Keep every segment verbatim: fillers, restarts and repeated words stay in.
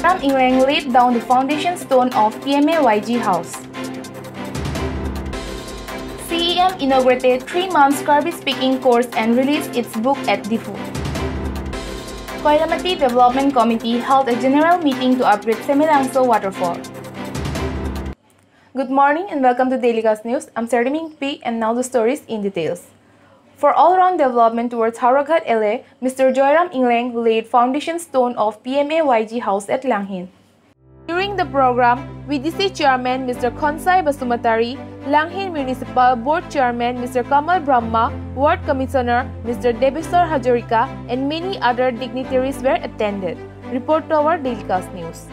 Joyram Ingleng laid down the foundation stone of P M A Y G House. C E M inaugurated three months Karbi speaking course and released its book at Difu. Koilamati Development Committee held a general meeting to upgrade Semilangso waterfall. Good morning and welcome to Daily Cast News. I'm Sardiming P and now the stories in details. For all-round development towards Hauraghat L A, Mister Joyram Ingleng laid foundation stone of P M A Y G House at Langhin. During the program, V D C Chairman Mister Khonsai Basumatari, Langhin Municipal Board Chairman Mister Kamal Brahma, Ward Commissioner Mister Debeswar Hajorika, and many other dignitaries were attended. Report to our Daily Cast News.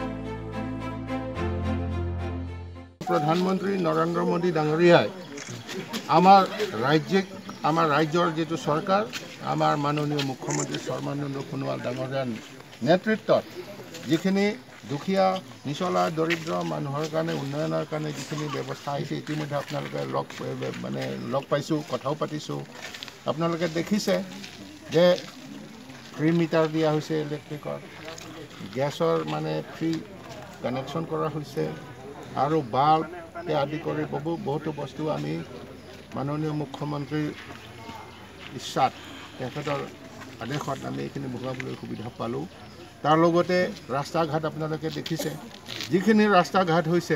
Pradhanmantri Narendra Modi Dangoriyai, Amar Rajyik, Amar Rajyor Jetu Sarkar, Amar Manoniyo Mukhyamantri Sarbananda Sonowal Dangoriyan Netritwot, Jikhini Dukhiya, Nichola, Doridra, Manuhor Karone, Unnoyoner Karone Jikhini Byabostha Ahiche, Itimodhye Apnaloke log mane log paisu, kothao patisu, Apnaloke dekhise je free meter dia hoise electricor, gasor mane free connection kora hoise. আৰু bulb আদি কৰি বহু বহুতো বস্তু আমি মাননীয় মুখ্যমন্ত্ৰীৰ ইচ্ছাত তেখেতৰ আদেশত আমি এইখিনি ভগাবলৈ সুবিধা পালো তাৰ লগতে ৰাস্তা ঘাট আপোনালোকে দেখিছে যিখিনি ৰাস্তা ঘাট হৈছে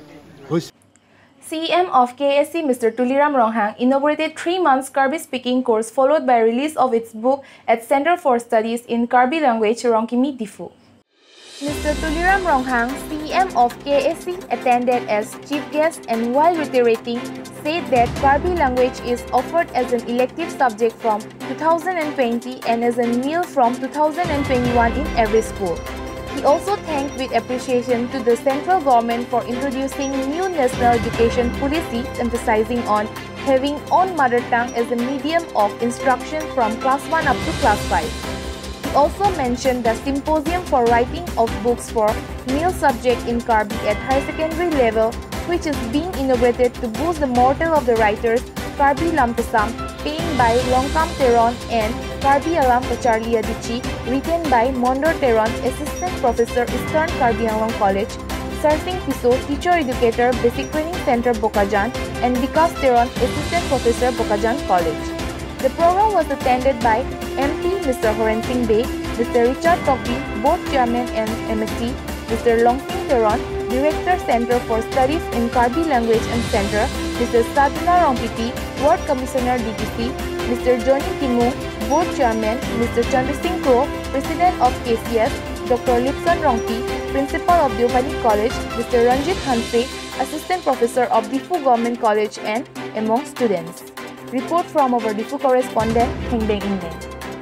C M of K S C Mister Tuliram Ronghang inaugurated three months Karbi speaking course followed by release of its book at Center for Studies in Karbi Language Rongkimi Difu. Mister Tuliram Ronghang, C M of K S C, attended as chief guest and while reiterating, said that Karbi language is offered as an elective subject from two thousand twenty and as a meal from two thousand twenty-one in every school. He also thanked with appreciation to the central government for introducing new national education policy emphasizing on having own mother tongue as a medium of instruction from class one up to class five. He also mentioned the symposium for writing of books for male subject in Karbi at high secondary level, which is being inaugurated to boost the morale of the writers Karbi Lampasam, penned by Longkam Teron, and Karbi Alam Pacharlia Dichi, written by Mondor Teron, Assistant Professor, Eastern Karbi Anglong College, Sarsing Piso, Teacher Educator, Basic Training Center, Bokajan, and Vikas Teron, Assistant Professor, Bokajan College. The program was attended by M P Mister Horen Singh Bey, Mister Richard Tokbi, Board Chairman and M S C, Mister Longsing Teron, Director Center for Studies in Karbi Language and Center, Mister Sadhana Rongpiti, Ward Commissioner D T C, Mister Johnny Timung, Board Chairman, Mister Chandra Singh Kro, President of K C S, Doctor Lipson Rongpi, Principal of Deobani College, Mister Ranjit Hanse, Assistant Professor of Difu Government College, and among students. Report from our Difu correspondent, Hengbeng Ingleng.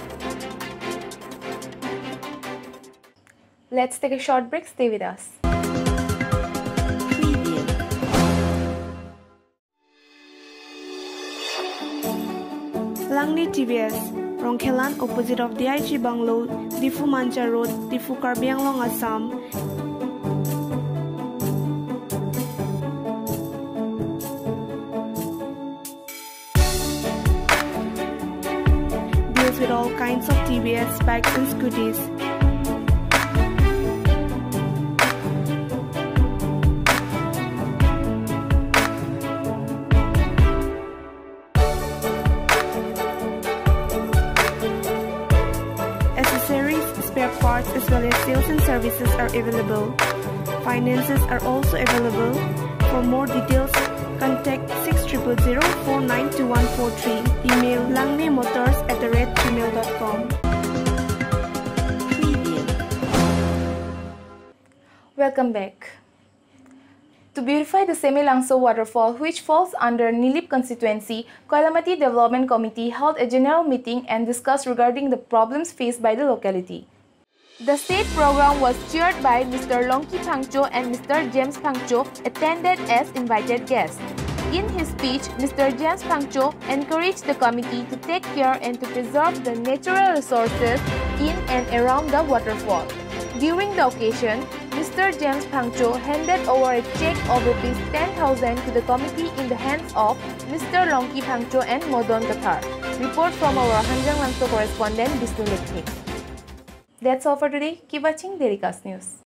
Let's take a short break. Stay with us. Langni T V S, Rongkhelan, opposite of D I G Bungalow, Difu Mancha Road, Difu Karbi Anglong, Assam. Deals with all kinds of T V S, bikes and scooters. Spare parts as well as sales and services are available. Finances are also available. For more details, contact six zero zero zero four nine two one four three. Email langnemotors at the rate gmail dot com. Welcome back. To beautify the Semilangso waterfall, which falls under Nilip constituency, Koilamati Development Committee held a general meeting and discussed regarding the problems faced by the locality. The state program was chaired by Mister Longki Phangcho and Mister James Phangcho, attended as invited guests. In his speech, Mister James Phangcho encouraged the committee to take care and to preserve the natural resources in and around the waterfall. During the occasion, Mister James Phangcho handed over a check of rupees ten thousand to the committee in the hands of Mister Longki Phangcho and Modon Kathar. Report from our Hanjang Langso correspondent Bisnu Lekhi. That's all for today. Keep watching Daily Cast News.